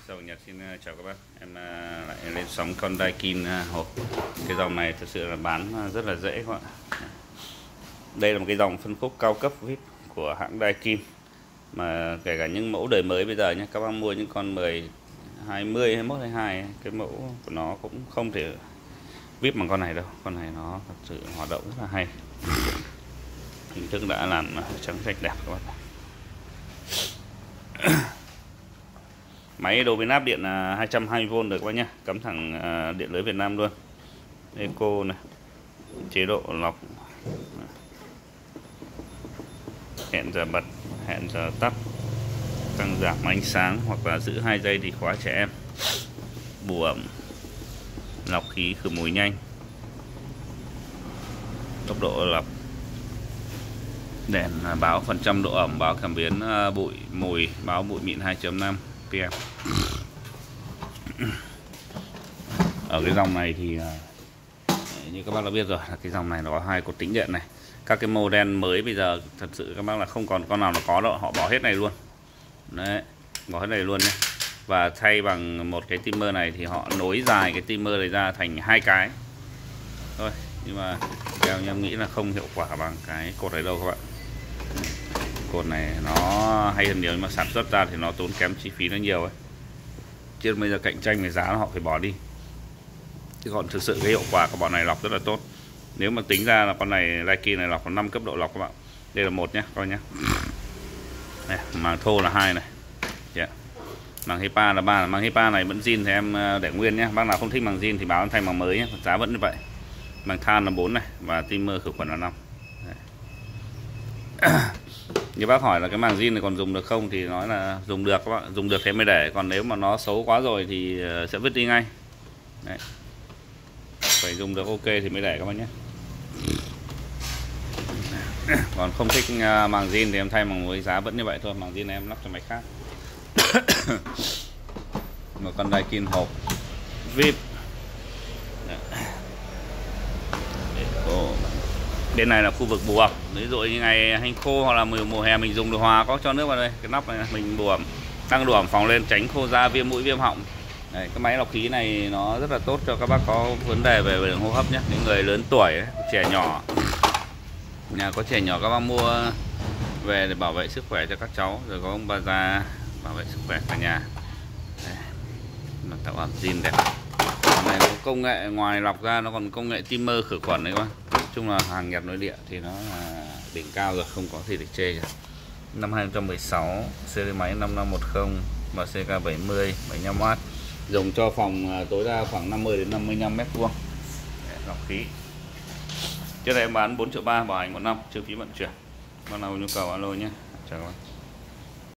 Chào Nhật, xin chào các bác. Em lại lên sóng con Daikin hộp. Cái dòng này thực sự là bán rất là dễ các bạn. Đây là một cái dòng phân khúc cao cấp VIP của hãng Daikin. Mà kể cả những mẫu đời mới bây giờ nhé, các bác mua những con 10, 20, 21, 22, cái mẫu của nó cũng không thể VIP bằng con này đâu. Con này nó thật sự hoạt động rất là hay. Hình thức đã làm trắng sạch đẹp các bạn. Máy đồ biến áp điện là 220V được các bác nhé, cắm thẳng điện lưới Việt Nam luôn. Eco này, chế độ lọc, hẹn giờ bật, hẹn giờ tắt, tăng giảm ánh sáng hoặc là giữ 2 giây thì khóa trẻ em, bù ẩm, lọc khí khử mùi nhanh, tốc độ lọc, đèn báo phần trăm độ ẩm, báo cảm biến bụi mùi, báo bụi mịn 2.5 PM. Ở cái dòng này thì như các bác đã biết rồi, là cái dòng này nó có 2 cột tĩnh điện này. Các cái model mới bây giờ thật sự các bác là không còn con nào nó có đâu, họ bỏ hết này luôn. Đấy, bỏ hết này luôn nhé. Và thay bằng một cái timer này thì họ nối dài cái timer này ra thành 2 cái thôi, nhưng mà theo em nghĩ là không hiệu quả bằng cái cột này đâu các bạn. Cột này nó hay hơn nhiều nhưng mà sản xuất ra thì nó tốn kém chi phí nó nhiều ấy. Chứ bây giờ cạnh tranh về giá họ phải bỏ đi. Chứ còn thực sự cái hiệu quả của bọn này lọc rất là tốt. Nếu mà tính ra là con này Daikin này lọc có 5 cấp độ lọc các bạn. Đây là 1 nhé, coi nhé. Đây, màng thô là 2 này. Yeah. Màng HEPA là 3, màng HEPA này vẫn zin thì em để nguyên nhé. Bác nào không thích màng zin thì báo em thay màng mới nhé, giá vẫn như vậy. Màng than là 4 này và timer khử khuẩn là 5. Như bác hỏi là cái màng zin này còn dùng được không thì nói là dùng được các bạn, dùng được thế mới để, còn nếu mà nó xấu quá rồi thì sẽ vứt đi ngay. Đấy. Phải dùng được ok thì mới để các bạn nhé. Còn không thích màng zin thì em thay màng mới, giá vẫn như vậy thôi, màng zin này em lắp cho máy khác. Một con Daikin hộp VIP. Bên này là khu vực bù ẩm, ví dụ như ngày hành khô hoặc là mùa hè mình dùng điều hòa có cho nước vào đây, cái nắp này mình bù ẩm, tăng độ ẩm phòng lên tránh khô da, viêm mũi, viêm họng. Đấy, cái máy lọc khí này nó rất là tốt cho các bác có vấn đề về đường hô hấp nhé, những người lớn tuổi ấy, trẻ nhỏ, nhà có trẻ nhỏ các bác mua về để bảo vệ sức khỏe cho các cháu, rồi có ông bà già bảo vệ sức khỏe cả nhà. Đây, nó tạo ẩm zin đẹp. Này có công nghệ ngoài lọc ra nó còn công nghệ timer khử khuẩn đấy các bác. Nói chung là hàng Nhật nội địa thì nó là đỉnh cao rồi, không có gì để chê cả. Năm 2016, series máy 5510 và CK70 75W, dùng cho phòng tối đa khoảng 50 đến 55 m². Lọc khí. Trước đây em bán 4.3 triệu, bảo hành 1 năm, chi phí vận chuyển. Bác nào nhu cầu alo nhé. Chào các bạn.